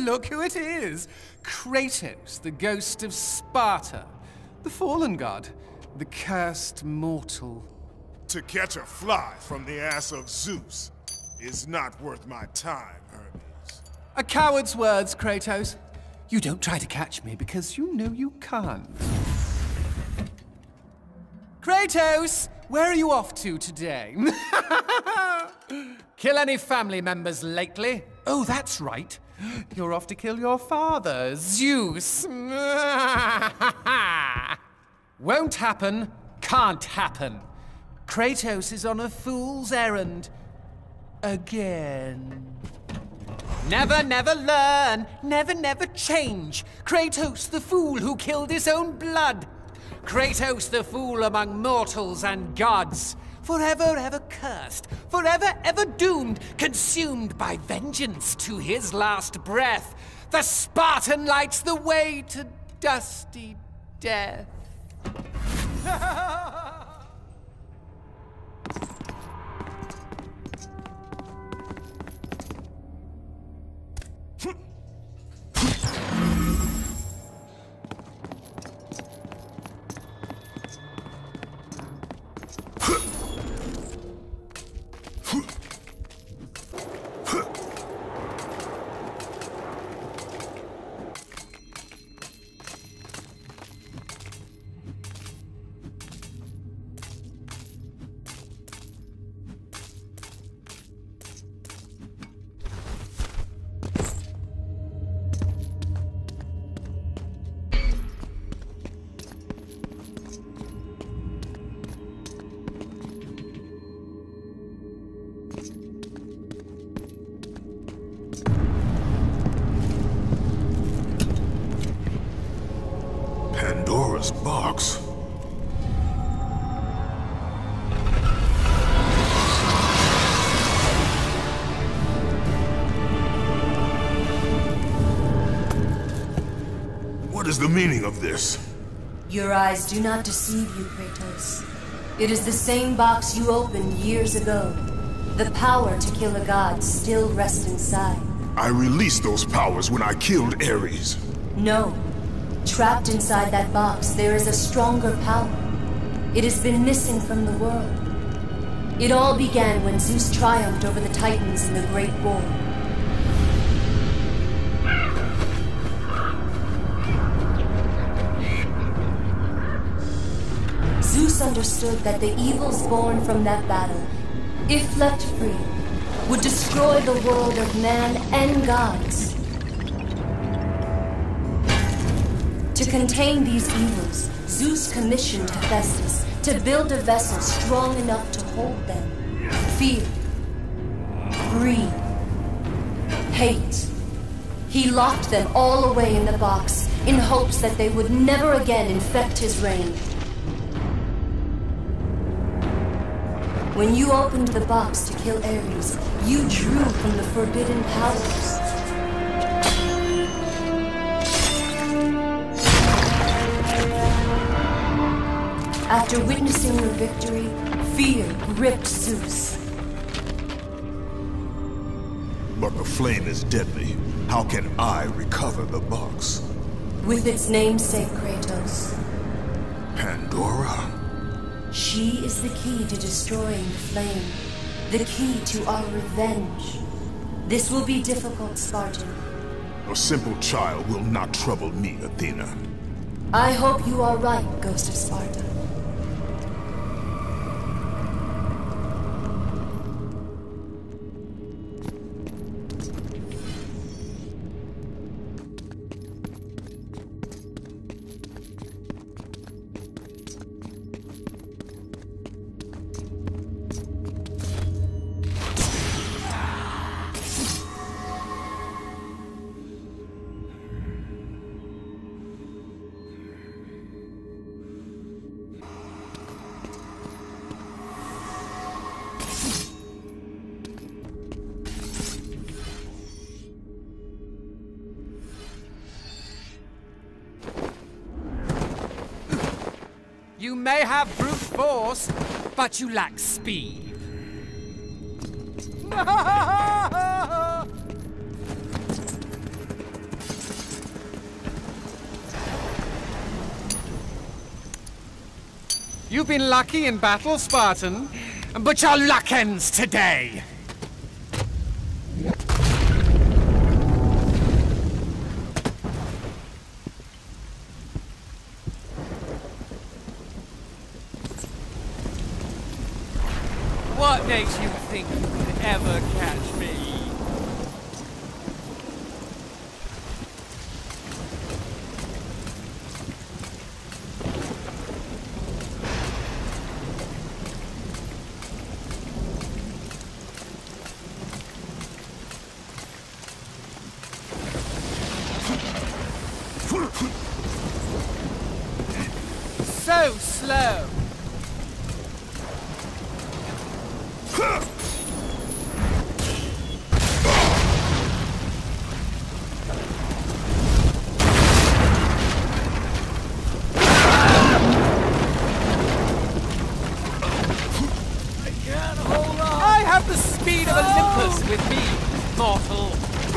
look who it is! Kratos, the ghost of Sparta. The fallen god. The cursed mortal. To catch a fly from the ass of Zeus is not worth my time, Hermes. A coward's words, Kratos. You don't try to catch me because you know you can't. Kratos, where are you off to today? Kill any family members lately? Oh, that's right. You're off to kill your father, Zeus. Won't happen, can't happen. Kratos is on a fool's errand. Again. Never, never learn. Never, never change. Kratos, the fool who killed his own blood. Kratos, the fool among mortals and gods. Forever, ever cursed. Forever, ever doomed. Consumed by vengeance to his last breath. The Spartan lights the way to dusty death. Pandora's box. What is the meaning of this? Your eyes do not deceive you, Kratos. It is the same box you opened years ago. The power to kill a god still rests inside. I released those powers when I killed Ares. No. Trapped inside that box, there is a stronger power. It has been missing from the world. It all began when Zeus triumphed over the Titans in the Great War. Zeus understood that the evils born from that battle, if left free, would destroy the world of man and gods. To contain these evils, Zeus commissioned Hephaestus to build a vessel strong enough to hold them. Fear, greed, hate. He locked them all away in the box in hopes that they would never again infect his reign. When you opened the box to kill Ares, you drew from the forbidden powers. After witnessing your victory, fear gripped Zeus. But the flame is deadly. How can I recover the box? With its namesake, Kratos. Pandora? She is the key to destroying the flame. The key to our revenge. This will be difficult, Spartan. A simple child will not trouble me, Athena. I hope you are right, Ghost of Sparta. You may have brute force, but you lack speed. You've been lucky in battle, Spartan, but your luck ends today. What makes you think you could ever catch me? So slow. I have the speed of Olympus with me, mortal.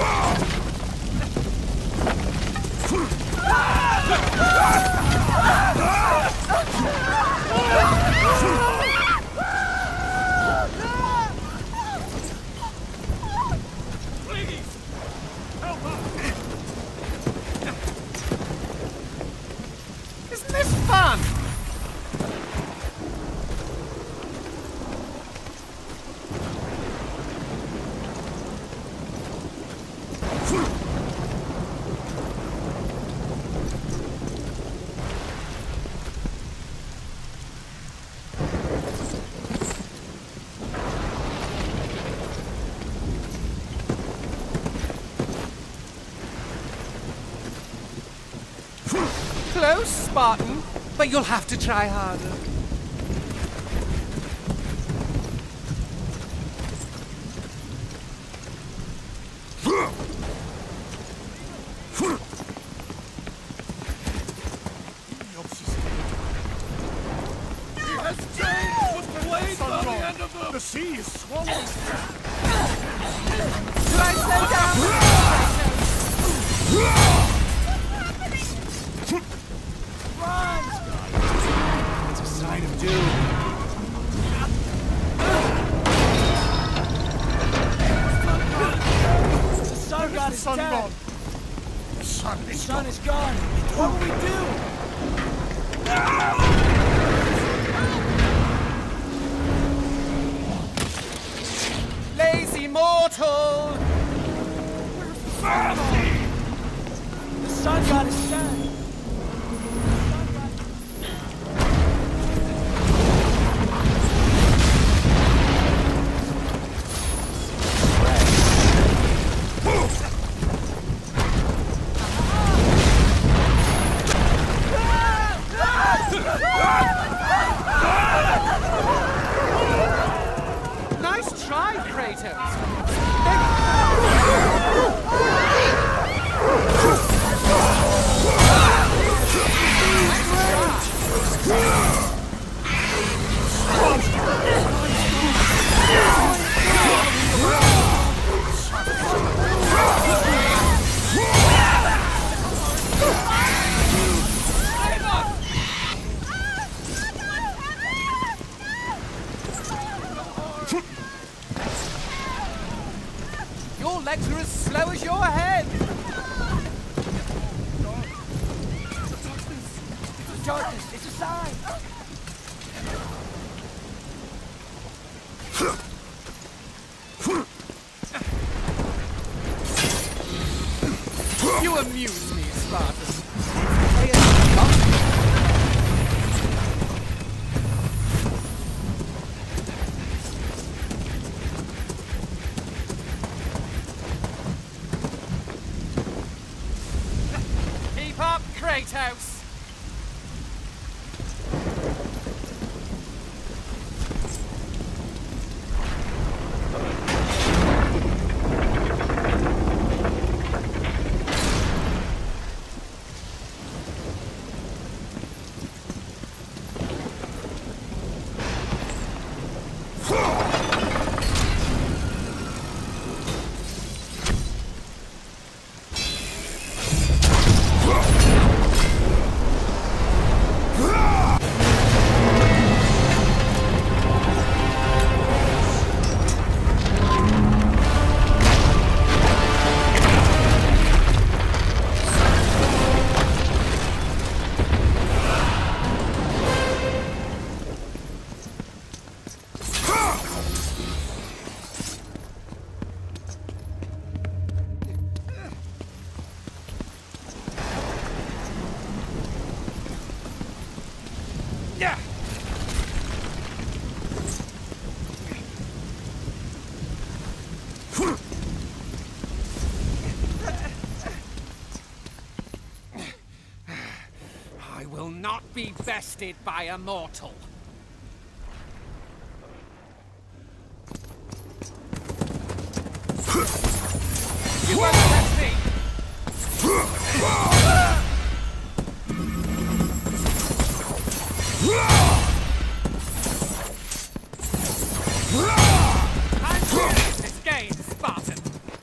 Isn't this fun? Close, Spartan, but you'll have to try harder. The sea is swallowing. Should I slow down? It's a sign of doom. The sun god is dead. Gone. The sun Is gone. What will we do? Lazy mortal! The sun god is dead. Nice try, Kratos. Your legs are as slow as your head. It's darkness. It's a sign. You amuse me, Spartan. Keep up, Kratos! not be bested by a mortal. You won't let me! I'm good at this game, Spartan!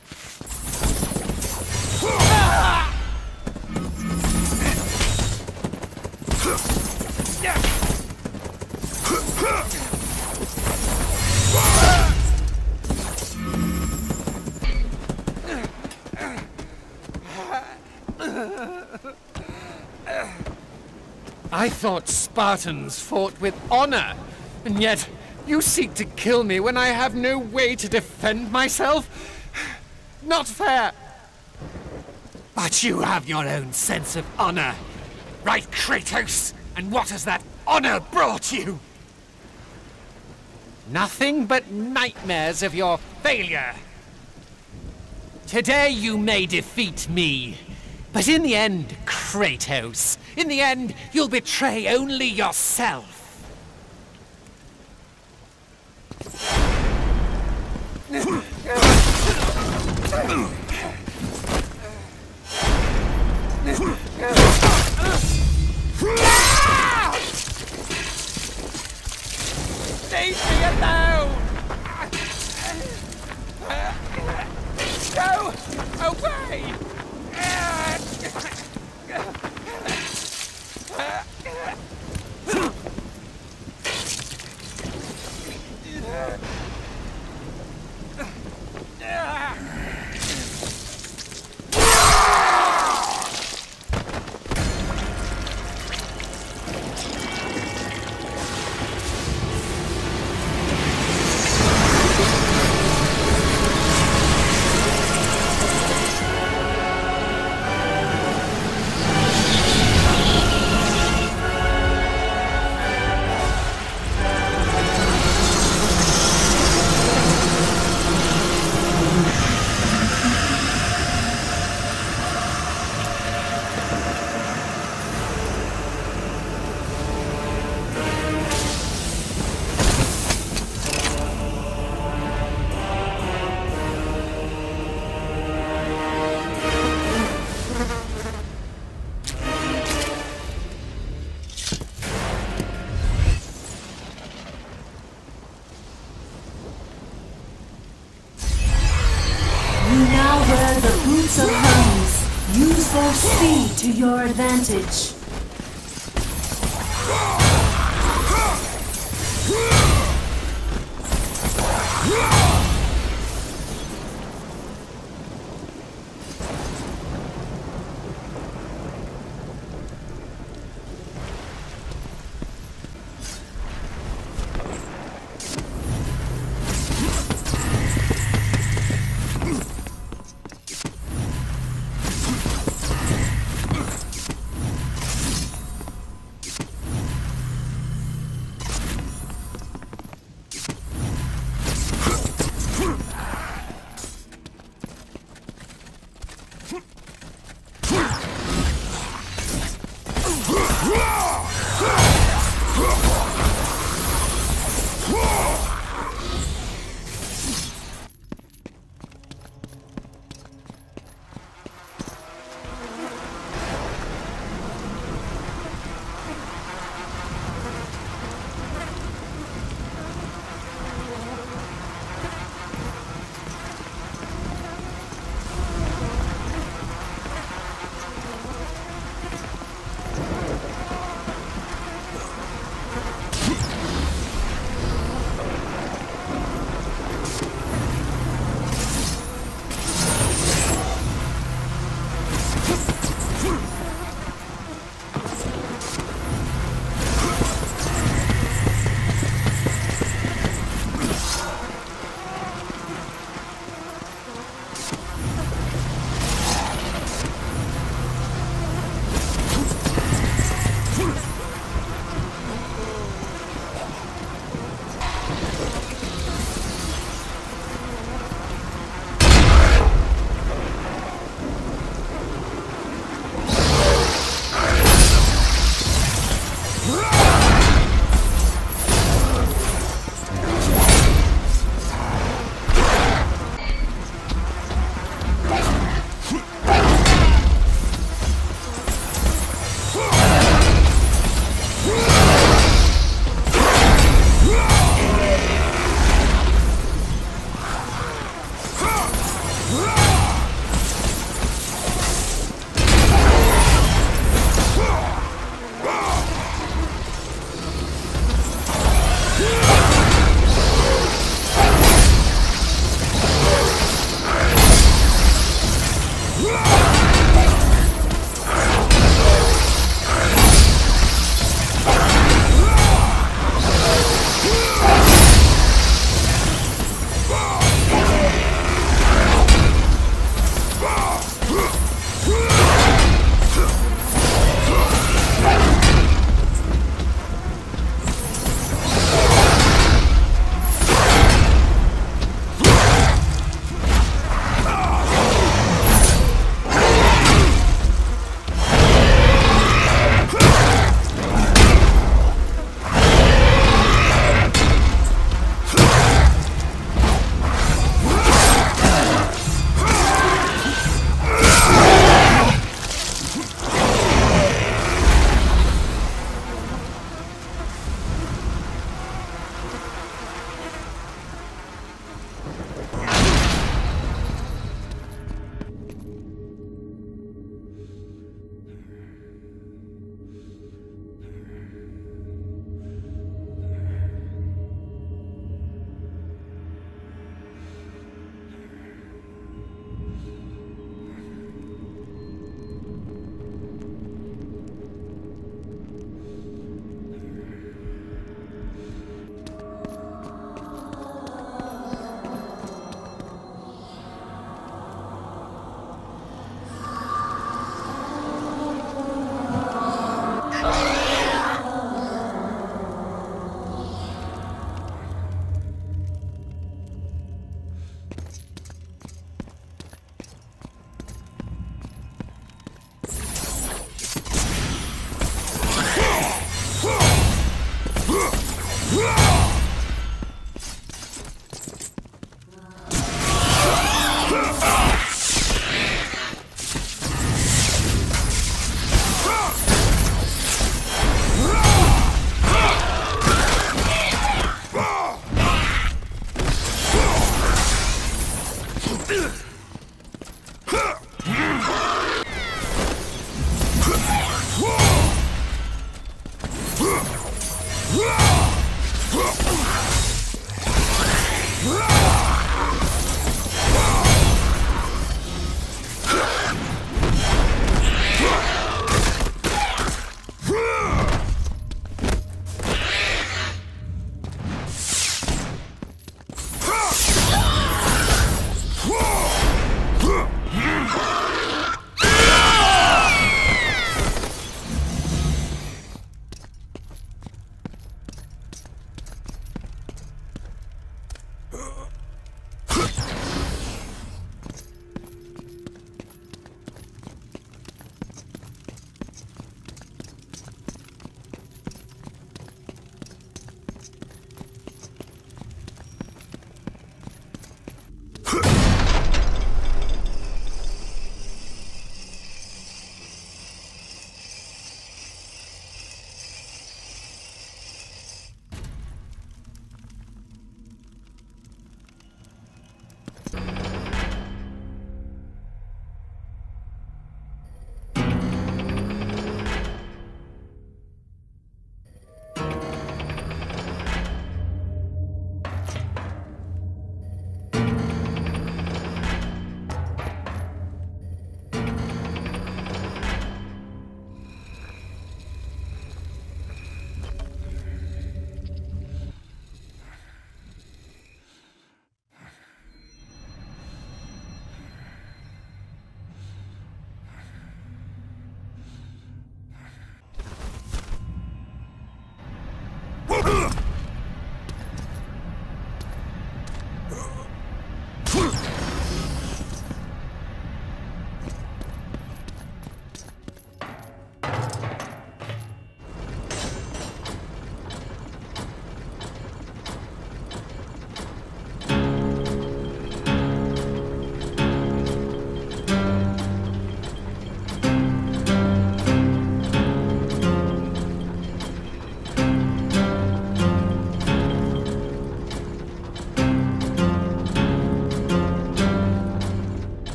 I thought Spartans fought with honor, and yet you seek to kill me when I have no way to defend myself? Not fair! But you have your own sense of honor, right, Kratos? And what has that honor brought you? Nothing but nightmares of your failure. Today you may defeat me, but in the end, Kratos, in the end, you'll betray only yourself. Leave me alone! Go away! Wear the boots of Hermes. Use their speed to your advantage.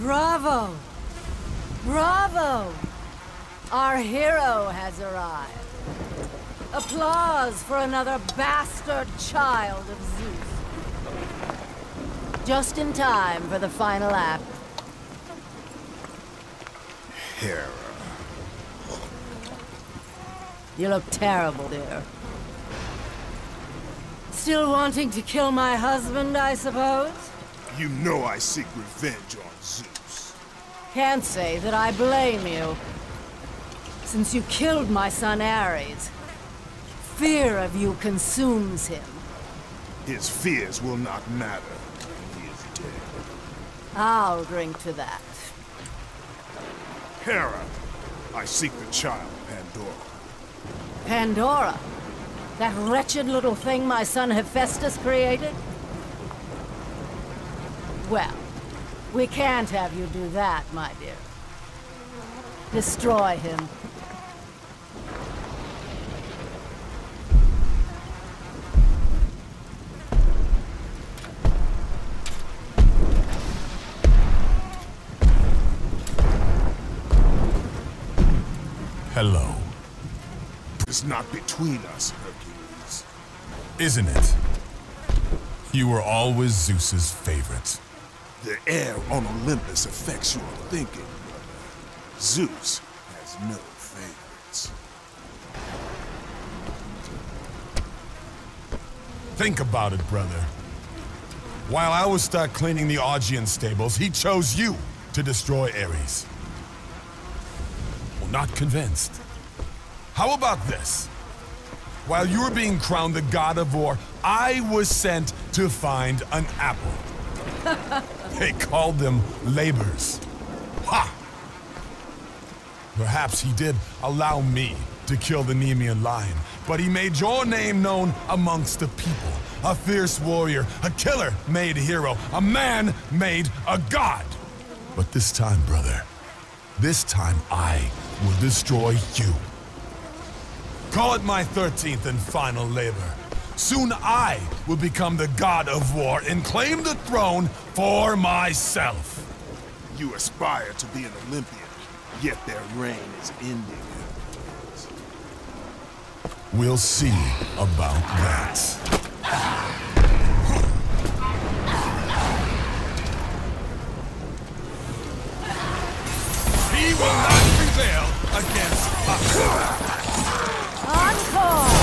Bravo! Bravo! Our hero has arrived. Applause for another bastard child of Zeus. Just in time for the final act. Hera. You look terrible, dear. Still wanting to kill my husband, I suppose? You know I seek revenge on Zeus. Can't say that I blame you. Since you killed my son Ares, fear of you consumes him. His fears will not matter when he is dead. I'll drink to that. Hera, I seek the child, Pandora. Pandora? That wretched little thing my son Hephaestus created? Well, we can't have you do that, my dear. Destroy him. Hello. It's not between us, Hercules. Isn't it? You were always Zeus's favorite. The air on Olympus affects your thinking. Zeus has no favorites. Think about it, brother. While I was stuck cleaning the Augean stables, he chose you to destroy Ares. Well, not convinced. How about this? While you were being crowned the god of war, I was sent to find an apple. They called them labors. Ha! Perhaps he did allow me to kill the Nemean lion, but he made your name known amongst the people. A fierce warrior, a killer made hero, a man made a god. But this time, brother, this time I will destroy you. Call it my 13th and final labor. Soon I will become the god of war and claim the throne for myself. You aspire to be an Olympian, yet their reign is ending. We'll see about that. He will not prevail against us. Encore!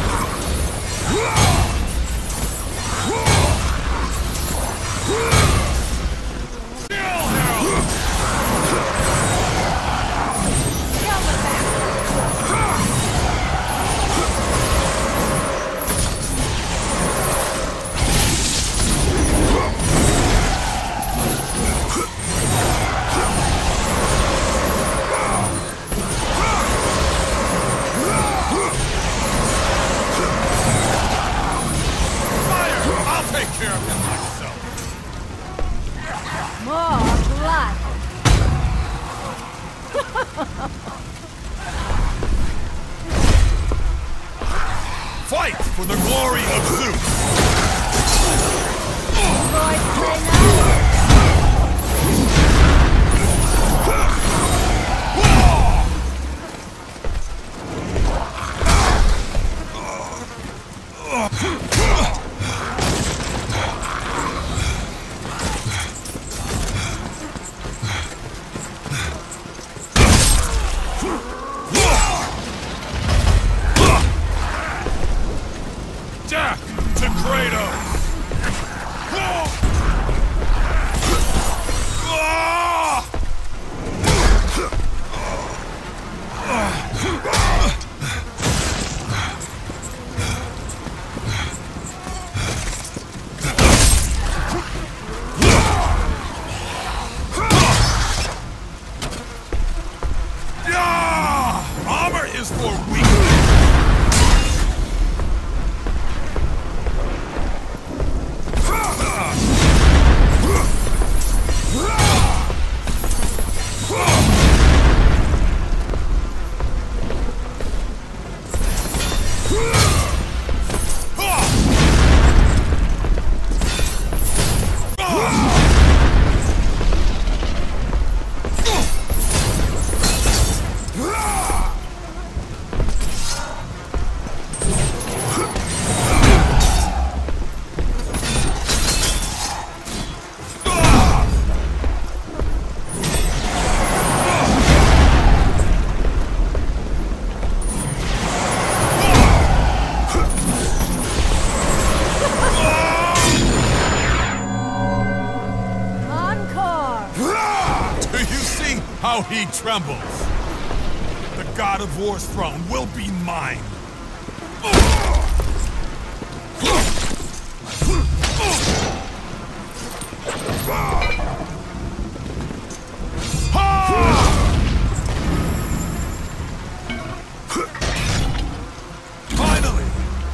Fight for the glory of Zeus! how he trembles. The god of war's throne will be mine. Finally!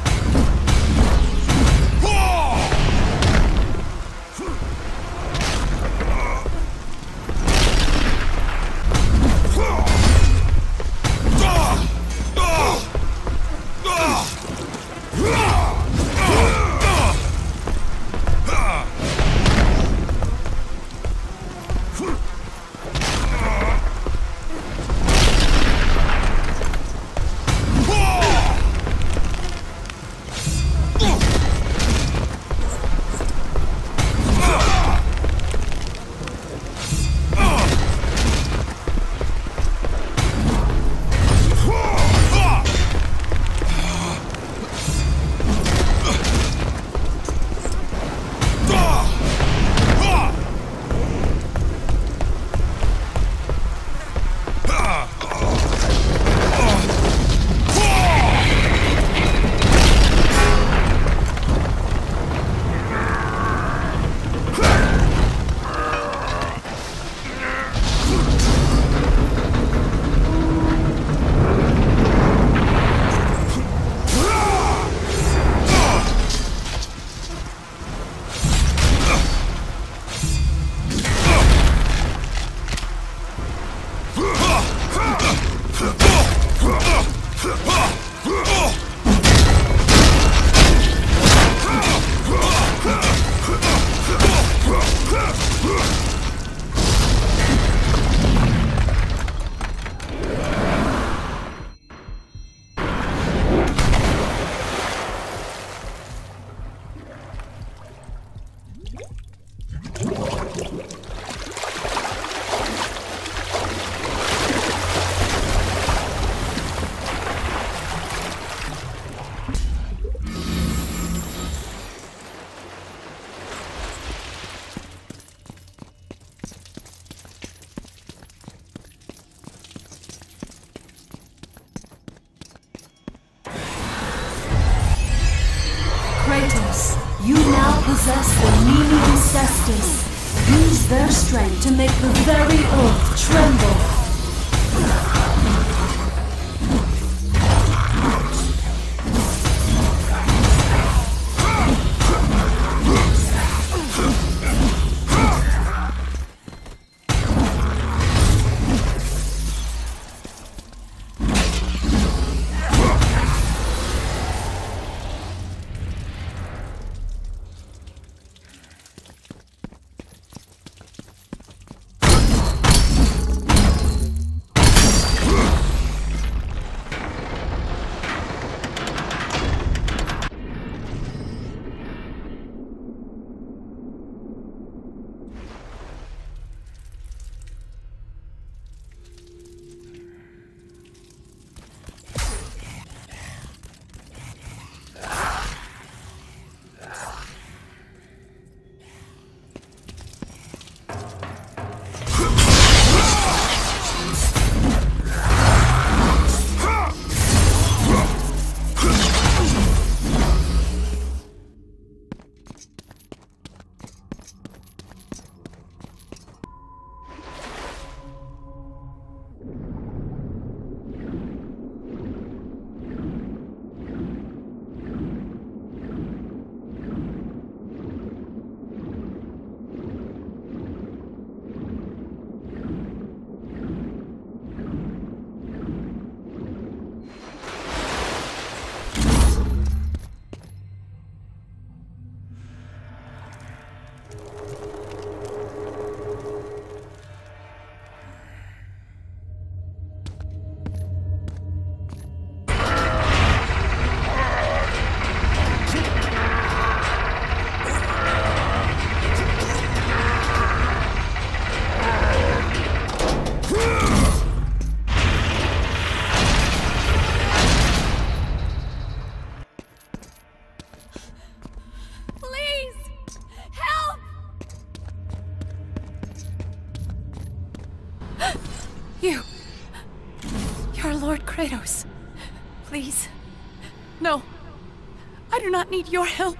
You now possess the Nemean Cestus. Use their strength to make the very earth tremble. You're Lord Kratos. Please. No. I do not need your help.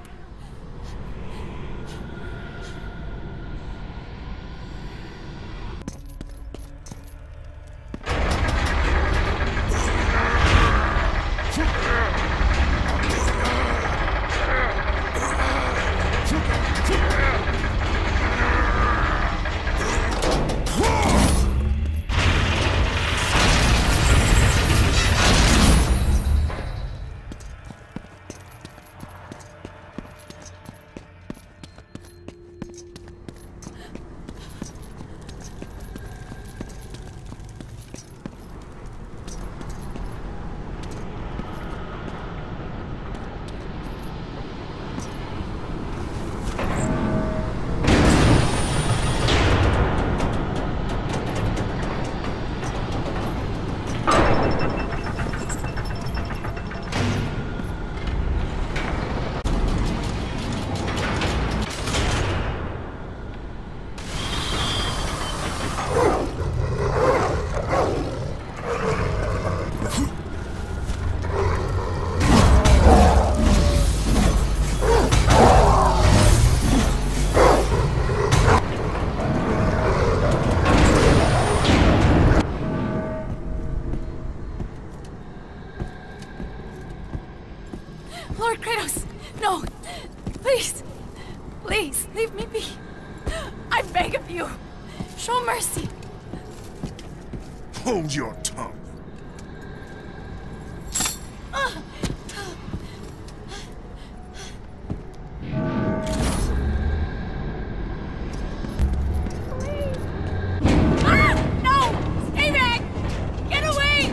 Lord Kratos, no! Please! Please, leave me be! I beg of you! Show mercy! Hold your tongue. No! Stay back! Get away!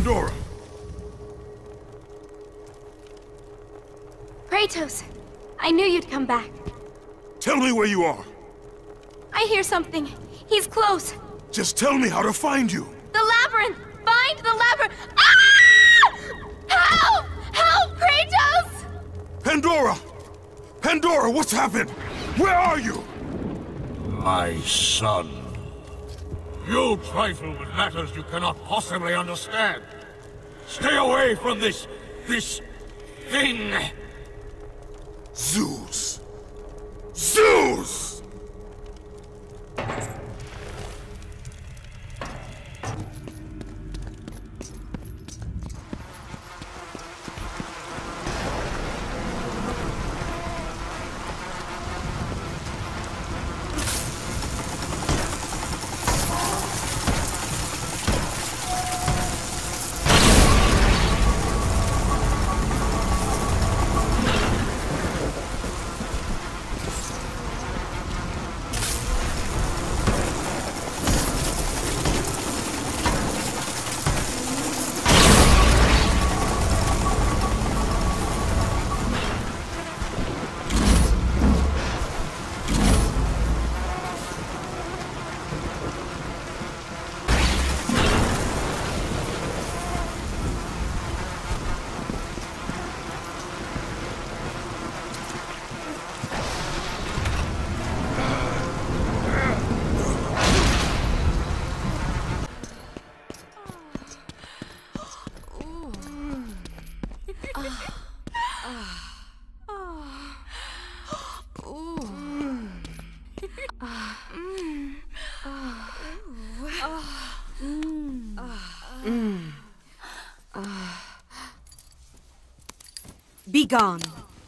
Pandora! Kratos, I knew you'd come back. Tell me where you are. I hear something. He's close. Just tell me how to find you. The labyrinth! Find the labyrinth! Ah! Help! Help, Kratos! Pandora! Pandora, what's happened? Where are you? My son. You trifle with matters you cannot possibly understand. Stay away from this thing. Zeus! Zeus! Be gone.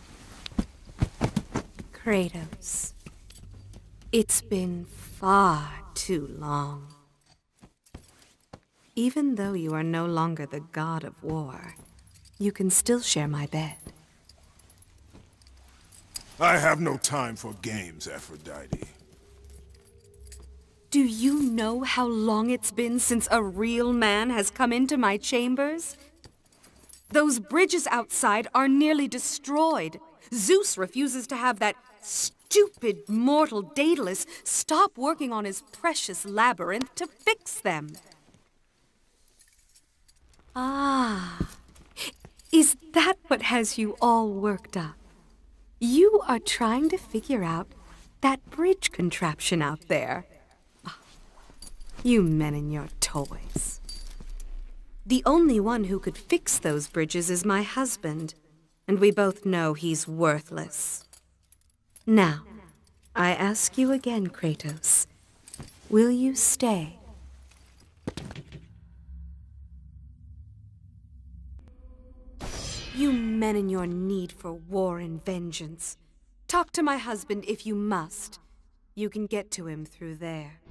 Kratos, it's been far too long. Even though you are no longer the god of war, you can still share my bed. I have no time for games, Aphrodite. Do you know how long it's been since a real man has come into my chambers? Those bridges outside are nearly destroyed. Zeus refuses to have that stupid mortal Daedalus stop working on his precious labyrinth to fix them. Ah, is that what has you all worked up? You are trying to figure out that bridge contraption out there. You men and your toys. The only one who could fix those bridges is my husband, and we both know he's worthless. Now, I ask you again, Kratos, will you stay? You men and your need for war and vengeance. Talk to my husband if you must. You can get to him through there.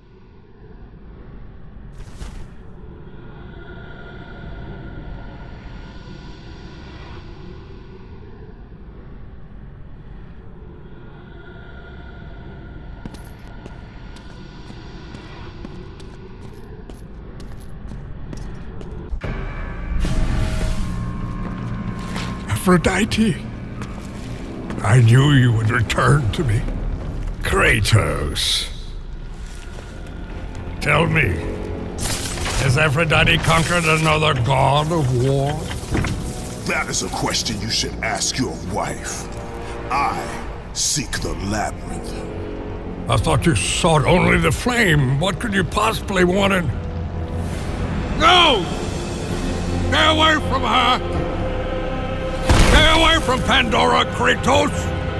Aphrodite, I knew you would return to me. Kratos. Tell me, has Aphrodite conquered another god of war? That is a question you should ask your wife. I seek the labyrinth. I thought you sought only the flame. What could you possibly want in... No! Stay away from her! Stay away from Pandora, Kratos!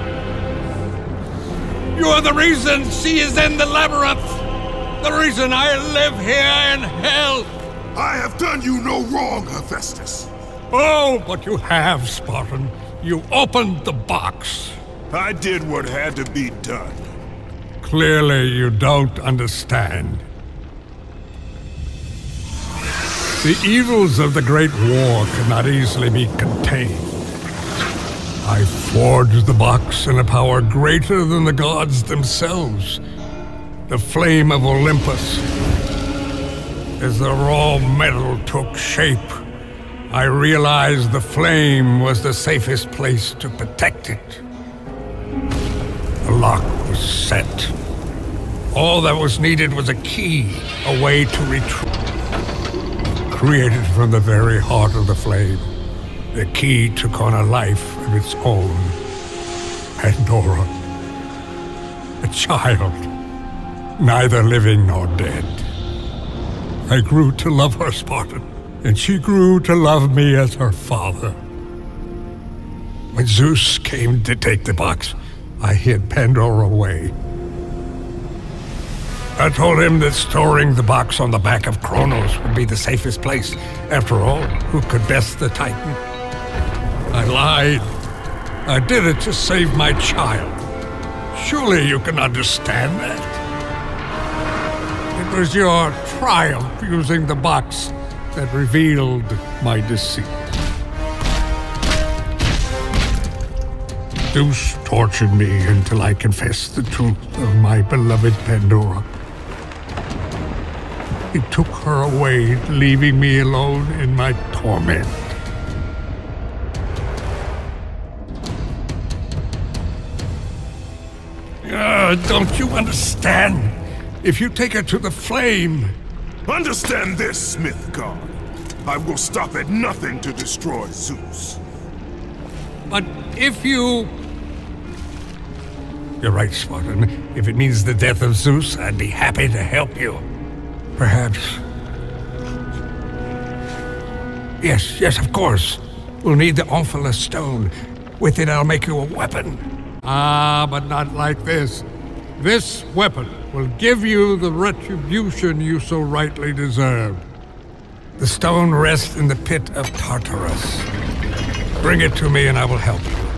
You are the reason she is in the labyrinth! The reason I live here in hell! I have done you no wrong, Hephaestus. Oh, but you have, Spartan. You opened the box. I did what had to be done. Clearly you don't understand. The evils of the Great War cannot easily be contained. I forged the box in a power greater than the gods themselves. The flame of Olympus. As the raw metal took shape, I realized the flame was the safest place to protect it. The lock was set. All that was needed was a key, a way to retrieve. Created from the very heart of the flame, the key took on a life of its own. Pandora. A child, neither living nor dead. I grew to love her, Spartan, and she grew to love me as her father. When Zeus came to take the box, I hid Pandora away. I told him that storing the box on the back of Kronos would be the safest place. After all, who could best the Titan? I lied. I did it to save my child. Surely you can understand that. It was your triumph using the box that revealed my deceit. Zeus tortured me until I confessed the truth of my beloved Pandora. He took her away, leaving me alone in my torment. Don't you understand? If you take her to the flame... Understand this, Smith God. I will stop at nothing to destroy Zeus. But if you... You're right, Spartan. If it means the death of Zeus, I'd be happy to help you. Perhaps. Yes, of course. We'll need the Omphalos stone. With it, I'll make you a weapon. Ah, but not like this. This weapon will give you the retribution you so rightly deserve. The stone rests in the pit of Tartarus. Bring it to me and I will help you.